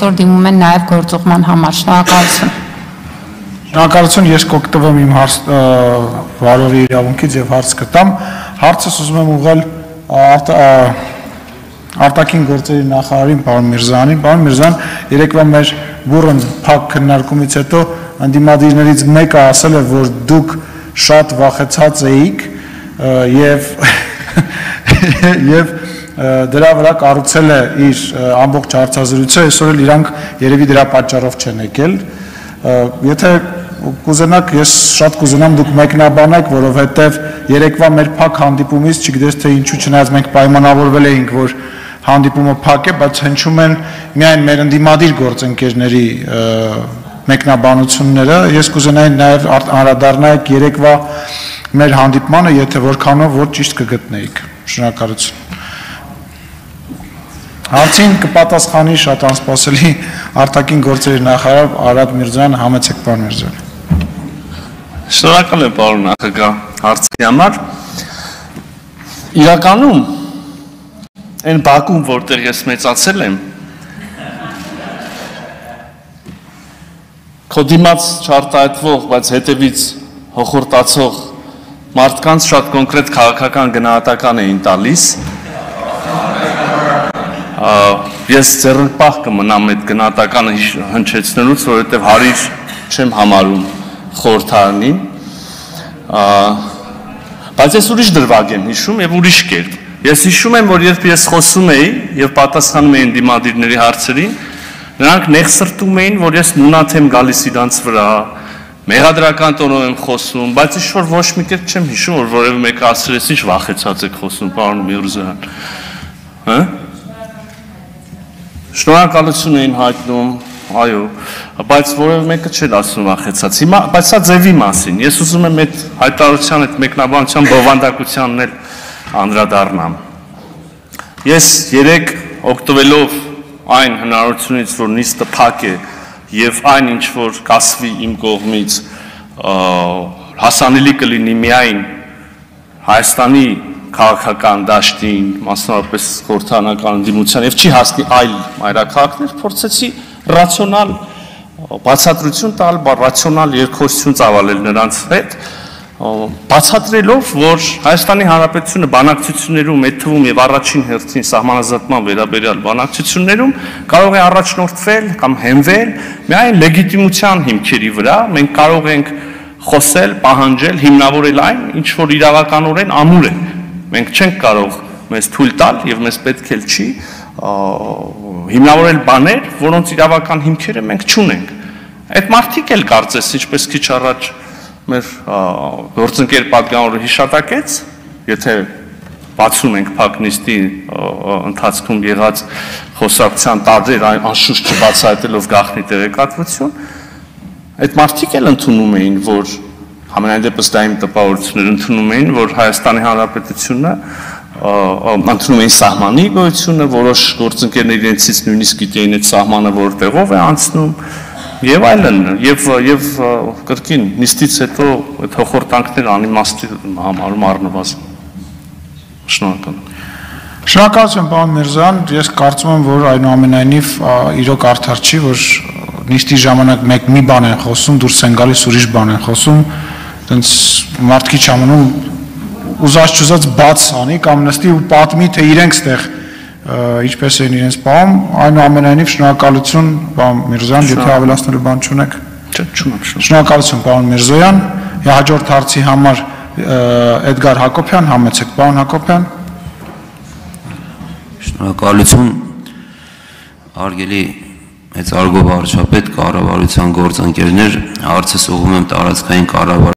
այսօր դիմում են նաև գործուղման համար։ Շնորհակալություն։ Շնորհակալություն, ես կօգտվեմ իմ վարորդի իրավունքից եւ հարց կտամ։ Հարցս ուզում եմ ուղղել արտաքին գործերի նախարարին պարոն Միրզոյանին։ Պարոն Միրզոյան, երեկվա մեր բուրըն փակ քննարկումից հետո ընդդիմադիրներից մեկը ասել է, որ դուք շատ վախեցած էիք եւ դրա վրա կառուցել է իր ամբողջ հարցազրույցը, այսօր էլ իրանք երևի դրա պատճառով չեն եկել։ Եթե կուզենաք, ես շատ կուզենամ դուք մեկնաբանեք, որովհետև երեկվա մեր փակ հանդիպումից, չգիտես թե ինչու, չնայած մենք պայմանավորվել էինք, որ հանդիպումը փակ է, բայց հնչում են միայն մեր ընդդիմադիր գործընկերների մեկնաբանությունները։ Ես կուզենայի նաև անդրադառնայիք երեկվա մեր հանդիպմանը, եթե որքանով որ ճիշտ կգտնեիք։ Շնորհակալություն։ Հարցին կպատասխանի շատ անսպասելի արտաքին գործերի նախարար Արադ Միրզոյան, համեցեք պարոն Միրզոյան։ Շնորհակալ եմ պարոն նախագահ հարցի համար։ Իրականում այն բակում, որտեղ ես մեծացել եմ, քո դիմաց չարտահայտվող, բայց հետևից հոխորտացող մարդկանց շատ կոնկրետ քաղաքական գնահատական էին տալիս։ Ես ձեռնպահ կմնամ այդ գնահատականը հնչեցնելուց, որովհետև հարիր չեմ համարում խորհրդարանին, բայց ես ուրիշ դրվագ եմ հիշում եւ ուրիշ կերպ։ Ես հիշում եմ, որ երբ ես խոսում էի եւ պատասխանում էի դիմադիրների հարցերին, նրանք նեղսրտում էին, որ ես մունաթ եմ գալիս իրանց վրա, մեղադրական տոնով եմ խոսում, բայց ինչ-որ ոչ մի կերպ չեմ հիշում, որ որևէ մեկը ասել է, ինչ վախեցած եք խոսում, պարոն Միրզոյան։ Հա՞։ Շնորհակալություն էին հայտնում, այո, բայց որևէ մեկը չէր ասում վախեցած։ Հիմա, բայց սա ձևի մասին։ Ես ուզում եմ այդ հայտարարության, այդ մեկնաբանության բովանդակությանն էլ անդրադառնամ։ Ես երեք օգտվելով այն հնարավորությունից, որ նիստը փակ է եւ այն ինչ որ կասվի իմ կողմից հասանելի կլինի միայն Հայաստանի քաղաքական դաշտին, մասնավորապես խորհրդարանական դիմության եւ չի հասնի այլ մայրաքաղաքներ, փորձեցի ռացիոնալ բացատրություն տալ, ռացիոնալ երկխոսություն ծավալել նրանց հետ, բացատրելով, որ Հայաստանի Հանրապետությունը բանակցություններում, այդ թվում եւ առաջին հերթին սահմանազատման վերաբերյալ բանակցություններում կարող է առաջնորդվել կամ հենվել միայն լեգիտիմության հիմքերի վրա, մենք կարող ենք խոսել, պահանջել, հիմնավորել այն, ինչ որ իրավականորեն ամուր է։ Մենք չենք կարող մեզ թույլ տալ եւ մեզ պետք էլ չի հիմնավորել բաներ, որոնց իրավական հիմքերը մենք չունենք։ Այդ մարդիկ էլ կարծես, ինչպես քիչ առաջ մեր գործընկեր պատգամավորը հիշատակեց, եթե բացում ենք փակ նիստի ընթացքում եղած խոսակցության տարրեր անշուշտ չբացահայտելով գաղտնի տեղեկատվություն, այդ մարդիկ էլ ընդունում էին, որ համենայն դեպս դա իմ տպավորությունները ընդունում էին, որ Հայաստանի Հանրապետությունը ընդունում էին սահմանի գոյությունը, որոշ գործընկերներ իրենցից նույնիսկ գիտեին այդ սահմանը որտեղով է անցնում եւ այլն, եւ կրկին նիստից հետո այդ հոխորտանքները անիմաստի համարում առնվազն։ Շնորհակալ եմ։ Շնորհակալություն պարոն Միրզոյան, ես կարծում եմ, որ այնուամենայնիվ իրոք արդար չի, որ նիստի ժամանակ մի բան են խոսում, դուրս են գալիս ուրիշ բան են խոսում, այդպես մարդկի չամնում ուզած բաց անի կամ նստի ու պատմի, թե իրենք ստեղ ինչպես են իրենց պահում, այնուամենայնիվ շնորհակալություն պարոն Միրզոյան, եթե ավելացնելու բան չունեք։ Շնորհակալություն պարոն Միրզոյան, հաջորդ հարցի համար Էդգար Հակոբյան, համեցեք պարոն Հակոբյան։ Շնորհակալություն, արգելի մեծարգո վարչապետ, կառավարության գործընկերներ, հարցս ուղղում եմ տարածքային կառավարության